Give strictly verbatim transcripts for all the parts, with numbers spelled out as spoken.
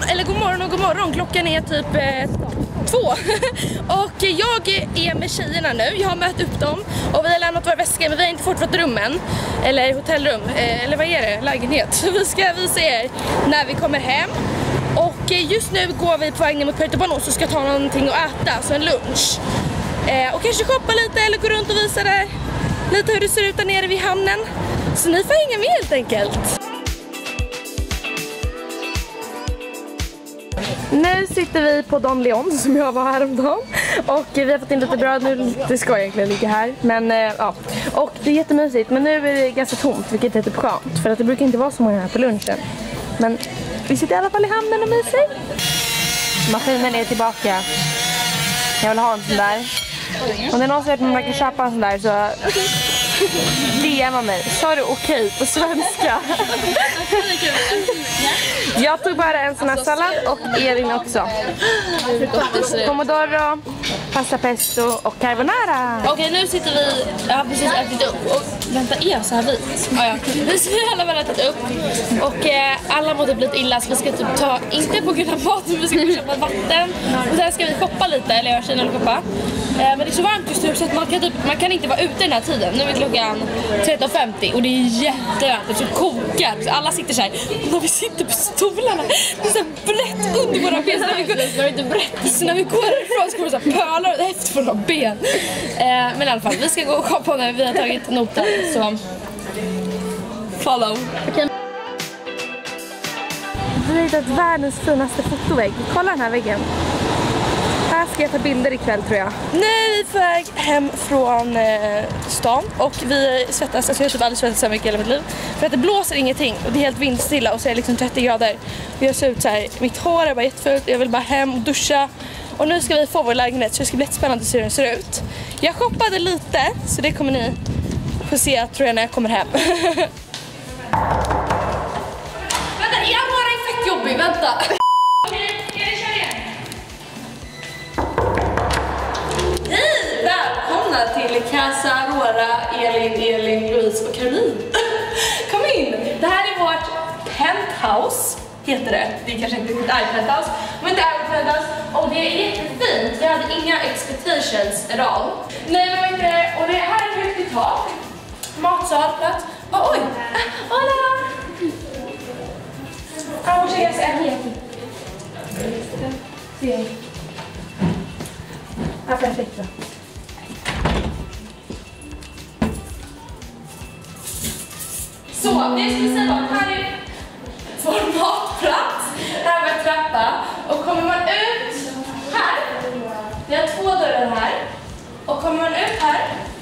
eller god morgon och god morgon. Klockan är typ eh, två. Och jag är med tjejerna nu. Jag har mött upp dem och vi har lämnat våra väskor, men vi har inte fått vårt rum än. Eller hotellrum, eh, eller vad är det? Lägenhet. Så vi ska visa er när vi kommer hem. Och just nu går vi på vägen mot Puerto Banús och ska ta någonting att äta, alltså en lunch. Eh, och kanske shoppa lite eller gå runt och visa där lite hur det ser ut där nere vid hamnen. Så ni får hänga med helt enkelt. Nu sitter vi på Don Leon som jag var häromdagen. Och vi har fått in lite bröd nu. Det ska egentligen ligga här. Men eh, ja. Och det är jättemysigt. Men nu är det ganska tomt, vilket är typ skönt. För att det brukar inte vara så många här på lunchen. Men vi sitter i alla fall i hamnen och myser. Maskinen är tillbaka. Jag vill ha en sån där. Om det är någon som vet att man kan köpa en sån där så D M mig. Sa du okej på svenska? Jag tog bara en sån här sallad och Elin också. Pomodoro, pasta pesto och carbonara. Okej, nu sitter vi, jag har precis ätit upp och vänta, är jag så här vit? Ja, ja. Vi ska alla väl ätit upp och eh, alla mådde lite illa så vi ska typ ta, inte på grund av mat, men vi ska köpa vatten och sen ska vi shoppa lite, eller jag känner att shoppa. Eh, men det är så varmt just nu så att man kan, typ, man kan inte vara ute den här tiden. Nu är klockan tretton femtio och det är jättevarmt, det är så kokar. Alla sitter så här, när vi sitter på stolarna, det är så brett under våra ben. Så när vi går, det är inte brett. Så när vi går ifrån så kommer det så här pölar efter våra ben. Eh, men i alla fall, vi ska gå och shoppa när vi har tagit noten. Så follow. Okay. Vi har hittat världens finaste fotovägg. Kolla den här väggen. Här ska jag ta bilder ikväll tror jag. Nu är vi på väg hem från eh, stan och vi svettas, alltså jag har typ aldrig svettats så mycket i hela mitt liv. För att det blåser ingenting och det är helt vindstilla och så är det liksom trettio grader. Och jag ser ut så här, mitt hår är bara jättefult, jag vill bara hem och duscha. Och nu ska vi få vår lägenhet så det ska bli jättespännande att se hur den ser ut. Jag shoppade lite så det kommer ni få se tror jag när jag kommer hem. Vänta, Aurora är fett jobbig, vänta. Till Casa Aurora, Elin, Elin, Louise och Caroline. Kom in! Det här är vårt penthouse, heter det. Det är kanske inte riktigt är penthouse, men det är vårt penthouse. Och det är jättefint. Vi hade inga expectations at all. Nej, men vet du, och det här är högt i tak. Matsal, plats. Oh, oj! Hola! Ah, vamos llegar a aquí. Sí. Ah, perfecto. Så, det ska vi säga att här är vår matplats, här är vår trappa och kommer man ut här, vi har två dörrar här och kommer man ut här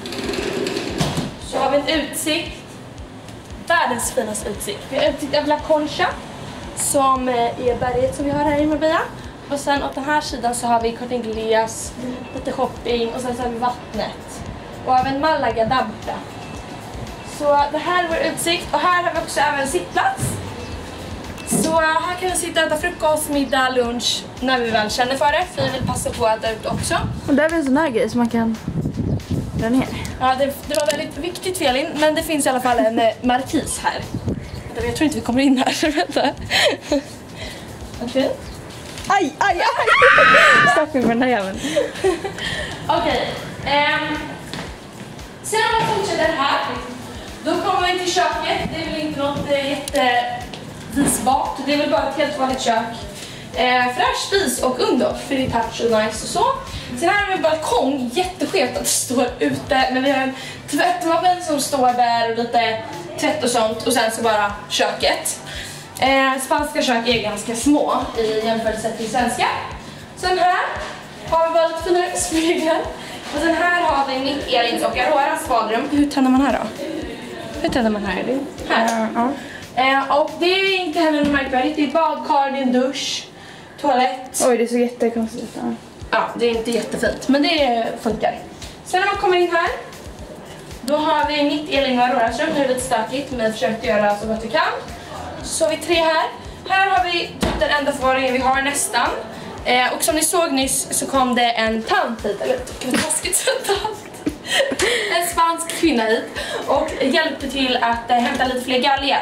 så har vi en utsikt, världens finaste utsikt. Vi har utsikt över La Concha som är berget som vi har här i Marbella och sen åt den här sidan så har vi Corte Inglés, lite shopping och sen så har vi vattnet och även Malaga där borta. Så det här är vår utsikt och här har vi också även sittplats. Så här kan vi sitta och äta frukost, middag, lunch när vi väl känner för det. För vi vill passa på att äta ut också. Och där är en sån här grej som man kan dra ner. Ja, det, det var väldigt viktigt för Elin, men det finns i alla fall en eh, markis här. Jag tror inte vi kommer in här, så vänta. Okej. Okay. Aj, aj, aj! Stopp med den här jäveln. Okej. Okay. Um, sen om man fortsätter här. Då kommer vi till köket. Det är väl inte något eh, jättevisbart. Det är väl bara ett helt vanligt kök. Eh, fräsch spis och under. För det är touch och nice och så. Sen här har vi en balkong. Jätteskevt att det står ute. Men vi har en tvättmaskin som står där och lite tvätt och sånt. Och sen så bara köket. Eh, spanska kök är ganska små i jämförelse till svenska. Sen här har vi bara lite finare speglar. Och sen här har vi mitt Elins och Auroras badrum. Hur tänder man här då? Hur tänder man här? Elin? Här. Ja. Eh, och det är inte heller något märkvärdigt. Det är badkar, det är en dusch, toalett. Oj, det är så jättekonstigt. Ja. Ja, det är inte jättefint. Men det funkar. Sen när man kommer in här. Då har vi mitt Elin och Auroras rum. Nu är det lite stökigt men vi har försökt göra så gott vi kan. Så har vi tre här. Här har vi den enda förvaringen vi har nästan. Eh, och som ni såg nyss så kom det en tant hit. Eller vad taskigt så tant. En spansk kvinna hit. Och hjälpte till att eh, hämta lite fler galgar.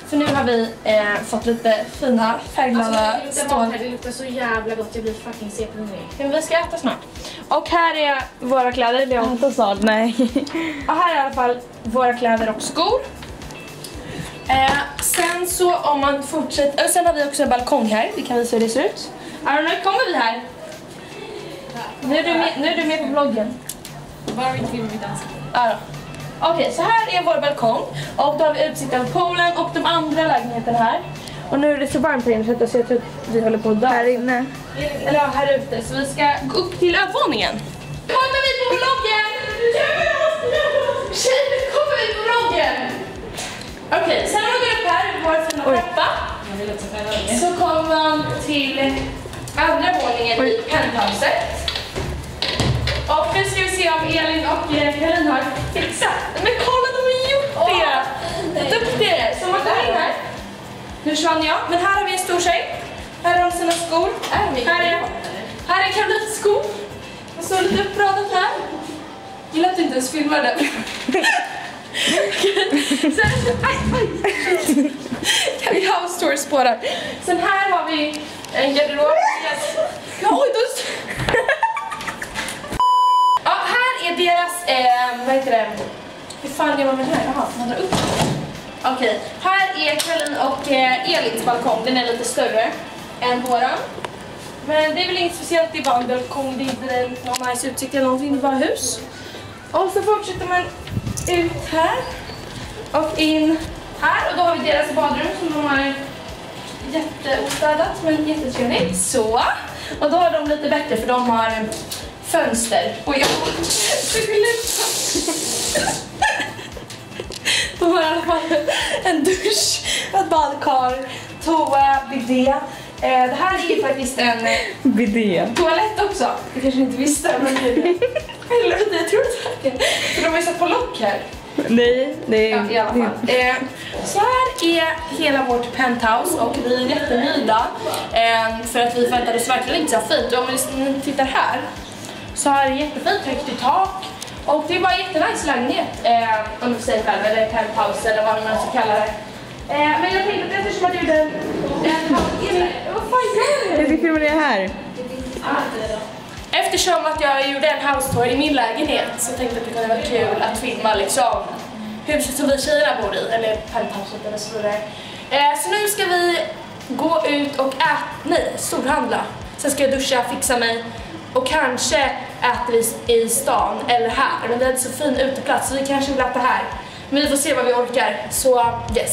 För nu har vi eh, fått lite fina färgglada alltså, stål. Det luktar så jävla gott, jag blir fucking sepehungrig. Men vi ska äta snart. Och här är våra kläder. Vi har... Äta snart, nej. Och här är i alla fall våra kläder och skor. Eh, sen så om man fortsätter... Och sen har vi också en balkong här. Vi kan visa hur det ser ut. Aron, nu kommer vi här. Nu är du med, nu är du med på vloggen. Bara vi inte filmar mitt ansikte. Ja då. Okej, okay, så här är vår balkong. Och då har vi utsikt över poolen och de andra lägenheterna här. Och nu är det så varmt här inne så jag tror att vi håller på att dö. Här inne. Eller ja, här ute. Så vi ska gå upp till övervåningen. Nu kommer vi på vloggen! Tjej, nu kommer vi på vloggen! Okej, okay, sen när man går upp här, vår fina trappa, så kommer man till andra våningen i penthouset. Och nu ska vi se om Elin och Karin har fixat. Men kolla, de har gjort det! Duktigare! Så man går in här. Nu försvann jag, men här har vi en stor tjej. Här har de sina skor. Här är, här är Karolins skor. Och så lite uppradat här. Gillar att du inte ens filmar det. Sen, aj, aj. Kan vi ha story spårar. Sen här har vi en garderob. Ja, oj, då. Ja, här är deras, eh, vad heter det? Hur fan gör man med det här? Jaha, man drar upp. Okej, okay. Här är Karolin och eh, Elins balkong. Den är lite större än våran. Men det är väl inget speciellt, det är bara en balkong. Det är inte någon nice utsikt eller någonting, det är bara hus. Och så fortsätter man ut här och in här. Och då har vi deras badrum som de har jätteostädat men jättetrevligt. Så. Och då har de lite bättre för de har fönster. Och jag skulle de har i alla fall en dusch, ett badkar, toa, bidé. Eh, det här är ju faktiskt en Bidé. toalett också. Jag kanske inte visste, men det är det. Eller jag tror det. För de har ju satt på lock här. Nej, det är... Ja, i alla fall. Eh, så här är hela vårt penthouse och vi är jättenöjda. Eh, för att vi förväntade oss verkligen inte så fint. Och om ni tittar här så har det jättefint högt i tak. Och det är bara en jättenice lägenhet, eh, om du säger själv, eller penthouse eller vad man ska kalla det. Eh, men jag tänkte att eftersom att jag gjorde en... en vad fan gör du? Jag ska filma det här. Eftersom att jag gjorde en house tour i min lägenhet så tänkte jag att det kunde vara kul att filma liksom huset som vi tjejerna bor i, eller penthouset eller så vidare. Eh, så nu ska vi gå ut och äta, nej, storhandla. Sen ska jag duscha, fixa mig. Och kanske äter vi i stan eller här. Men det är inte så fin uteplats så vi kanske vill äta här. Men vi får se vad vi orkar. Så yes.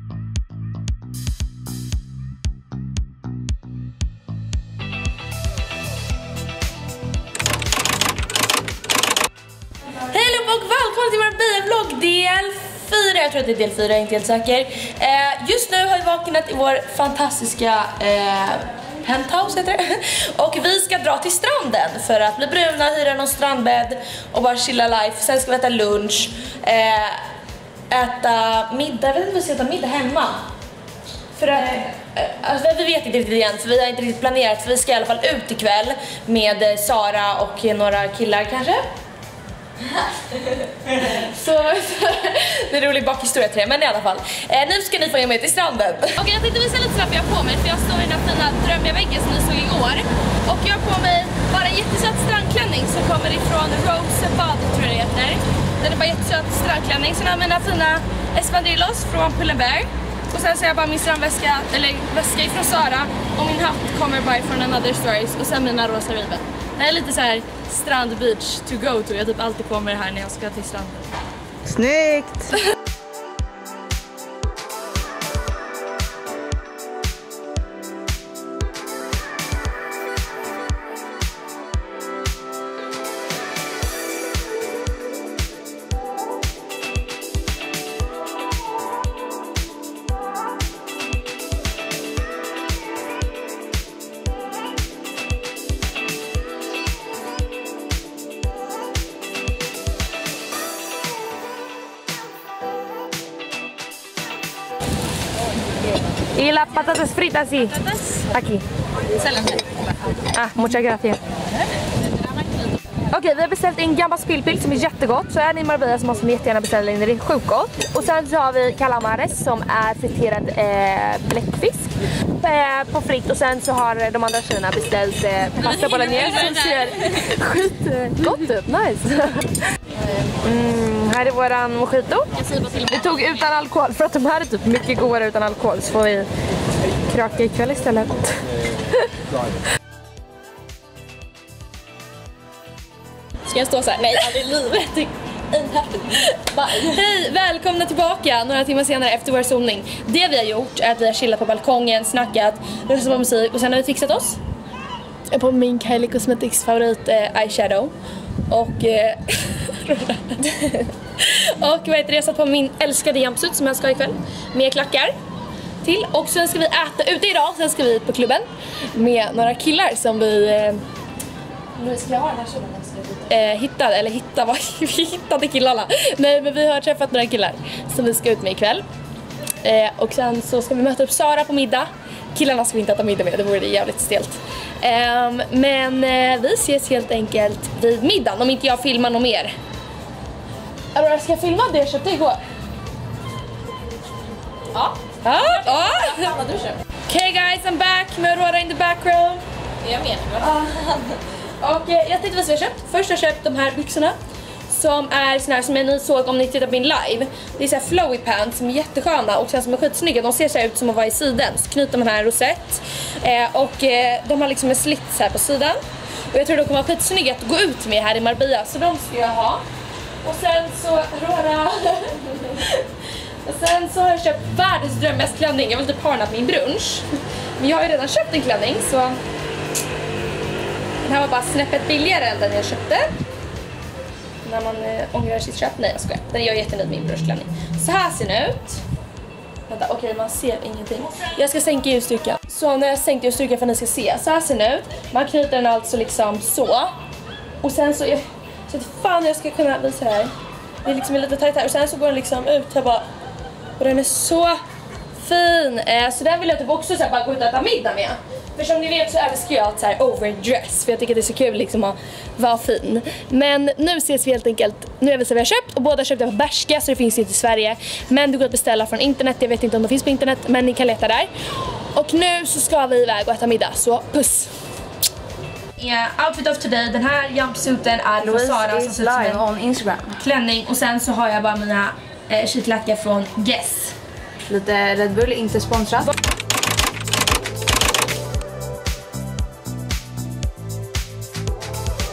Hej allihop och välkommen till vår biovlogg del fyra. Jag tror att det är del fyra, jag är inte helt säker. Eh, just nu har vi vaknat i vår fantastiska... Eh, penthouse heter det. Och vi ska dra till stranden för att bli bruna, hyra någon strandbädd och bara chilla life. Sen ska vi äta lunch, äh, äta middag, jag vet inte om vi ska äta middag hemma. För att, äh, alltså, vi vet inte riktigt igen, för vi har inte riktigt planerat. För vi ska i alla fall ut ikväll med Sara och några killar kanske. Så det är en rolig bakhistoria till det, men i alla fall eh, nu ska ni få med till stranden. Okej, okay, jag tänkte visa lite snabbt vad jag har på mig. För jag står i den här fina drömmiga väggen som ni såg igår. Och jag har på mig bara en jättesöt strandklänning som kommer ifrån Rose Bad, tror jag det heter. Den är bara jättesöt strandklänning. Sen har jag mina fina espadrillos från Pull and Bear. Och sen så har jag bara min strandväska, eller väska ifrån Sara. Och min hatt kommer bara från Another Stories. Och sen mina rosa riven. Det är lite så här strand beach to go to. Jag typ alltid på mig det här när jag ska till stranden. Snyggt! Y las patatas fritas, sí. Aquí. Ah, muchas gracias. Okej, Okej, vi har beställt in gammal spillpill som är jättegott. Så är ni i Marbella så måste ni jättegärna beställa in det, det är sjukt gott. Och sen så har vi calamares som är friterad eh, bläckfisk eh, på fritt. Och sen så har de andra tjejerna beställt eh, pasta bolognese som ser skitgott ut, nice. Mm, här är våran mojito. Vi tog utan alkohol för att de här är typ mycket godare utan alkohol. Så får vi kraka ikväll istället. Ska jag stå så här? Nej, aldrig i livet. Hej, välkomna tillbaka några timmar senare efter vår zoning. Det vi har gjort är att vi har chillat på balkongen, snackat, lyssnat på musik och sen har vi fixat oss på min Kylie Cosmetics favorit eh, eyeshadow. Och eh, och vad heter det, jag satt på min älskade jumpsuit som jag ska ha ikväll med klackar till. Och sen ska vi äta ute idag, sen ska vi på klubben med några killar som vi eh, nu ska jag ha den här kjolen. Eh, hittade, eller hitta, vad, vi hittade killarna. Nej, men vi har träffat några killar som vi ska ut med ikväll. Eh, och sen så ska vi möta upp Sara på middag. Killarna ska vi inte äta middag med, det vore jävligt stelt. Eh, men eh, vi ses helt enkelt vid middagen, om inte jag filmar något mer. Aurora, ska jag filma det jag köpte igår? Ja. Ja, ja. Okej Okay guys, I'm back med Aurora in the background. Är jag med? Och eh, jag tänkte vad jag har köpt. Först har jag köpt de här byxorna som är såna här som ni såg om ni tittar på min live. Det är så här flowy pants som är jättesköna och sen som är skitsnygga. De ser så här ut som att vara i sidan. Så knyter man här en rosett. Eh, och eh, de har liksom en slits här på sidan. Och jag tror de kommer vara skitsnygga att gå ut med här i Marbella. Så de ska jag ha. Och sen så Aurora. Och sen så har jag köpt världens drömmigaste klänning. Jag vill typ ha den här på min brunch. Men jag har ju redan köpt en klänning så den här var bara snäppet billigare än den jag köpte. När man eh, ångrar sitt köp. Nej, jag skojar. Den är jag jättenöjd med min bröstklänning. Så här ser den ut. Vänta, okej, okay, man ser ingenting. Jag ska sänka ljusstyrkan. Så när jag sänkte ljusstyrkan för att ni ska se. Så här ser den ut. Man knyter den alltså liksom så. Och sen så... Jag, så att fan jag ska kunna visa här. Det är liksom lite tajt här. Och sen så går den liksom ut här bara. Och den är så fin. Eh, så den vill jag typ också så här, bara gå ut och äta middag med. För som ni vet så älskar jag att så här overdress. För jag tycker det är så kul liksom att vara fin. Men nu ses vi helt enkelt. Nu är vi så vi har köpt. Och båda köpte på Bershka så det finns inte i Sverige. Men du går att beställa från internet. Jag vet inte om de finns på internet. Men ni kan leta där. Och nu så ska vi iväg och äta middag. Så puss! Yeah, outfit of today. Den här jumpsuiten är från Sara som ser ut som en Instagram. klänning. Och sen så har jag bara mina eh, kitlackar från Guess. Lite Red Bull, inte sponsrat.